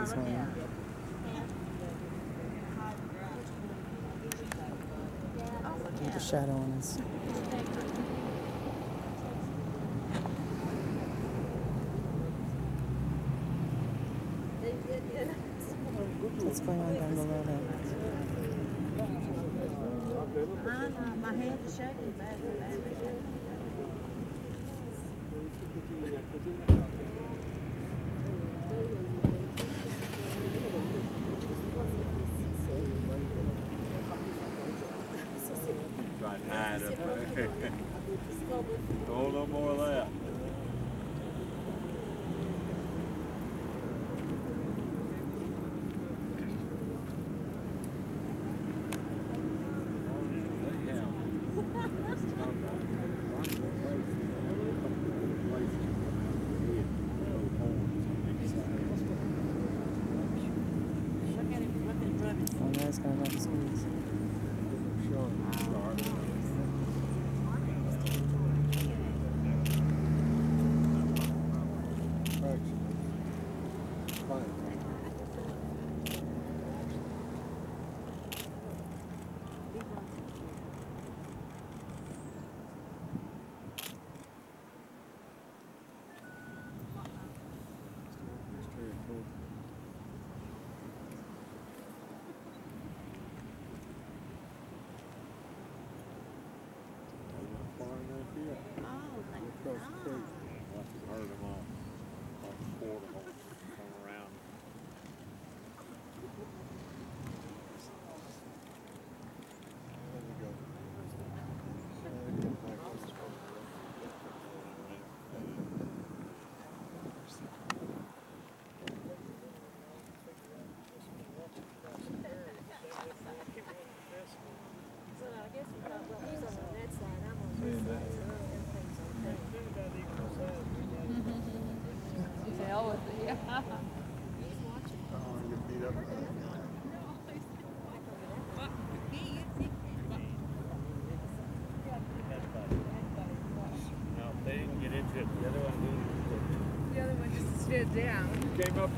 this morning. With the shadow on us. What's going on down below there? My hand is shaking bad. Try to hide up there. Oh, a little more of that. Oh, now it's going to run squeeze. No, they didn't get into it. The other one The other one just stood down. came up.